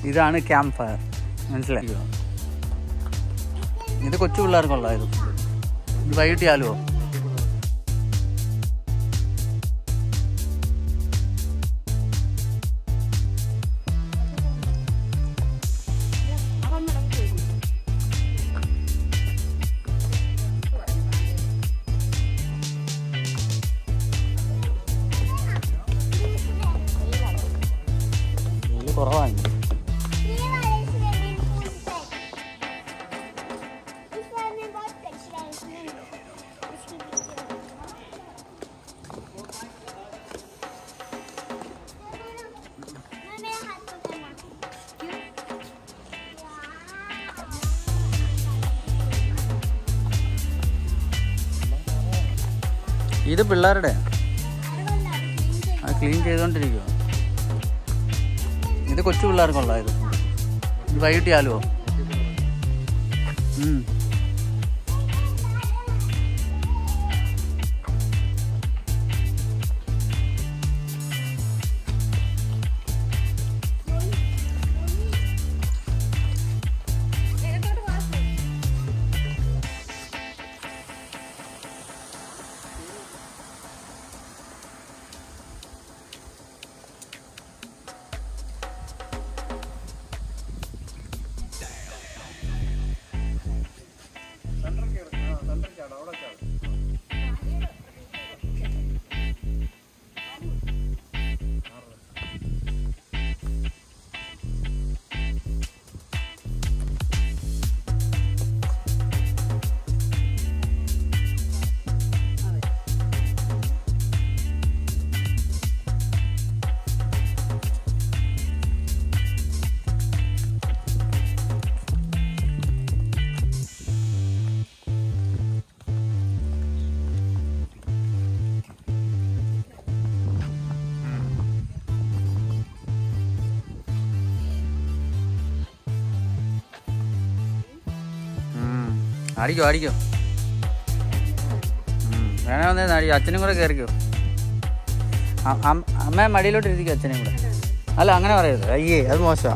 ഇതാണ് camp fire, മനസ്സിലായോ? ഇത് കൊച്ചു പിള്ളേർക്കുള്ള ഇത് വൈകിട്ട് ആലുവോ. കുറവാണ്. ഇത് പിള്ളേരുടെ അത് ക്ലീൻ ചെയ്തുകൊണ്ടിരിക്കുവോ. ഇത് കൊച്ചു പിള്ളേർക്കുള്ള ഇത് വൈകിട്ട് ആലുവോ. അടിക്കോ അടിക്കോ, വേണേ വന്നേന്ന് അടിക്കോ. അച്ഛനും കൂടെ കയറിക്കോ. അമ്മ മടിയിലോട്ട് ഇരിക്കും അച്ഛനും കൂടെ. അല്ല അങ്ങനെ പറയരുത്, അയ്യേ അത് മോശമാണ്.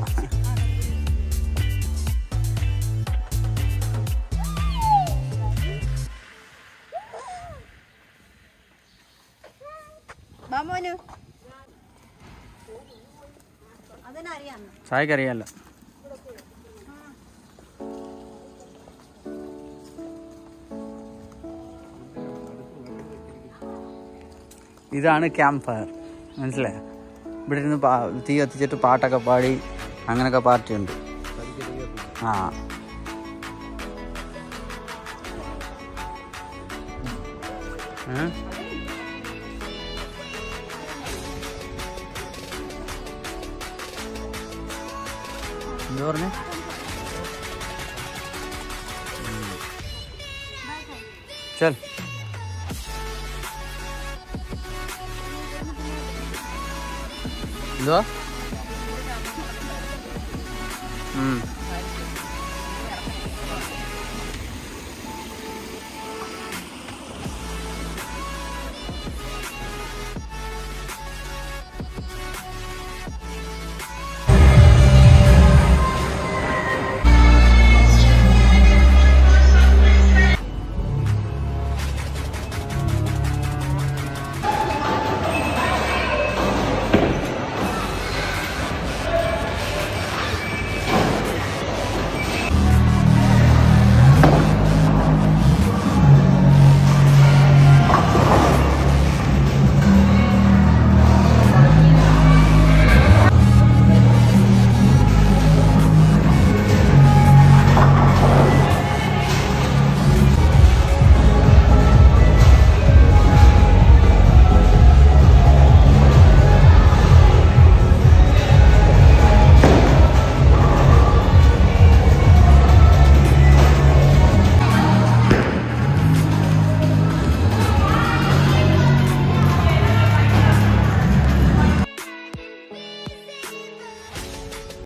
സായിക്കറിയാമല്ലോ. ഇതാണ് ക്യാമ്പ് ഫയർ, മനസ്സിലായോ? ഇവിടെ ഇരുന്ന് തീ കത്തിച്ചിട്ട് പാട്ടൊക്കെ പാടി അങ്ങനെയൊക്കെ പാർട്ടിയുണ്ട്. ആ എന്താ പറഞ്ഞേ? ചൽ എന്തുവാ?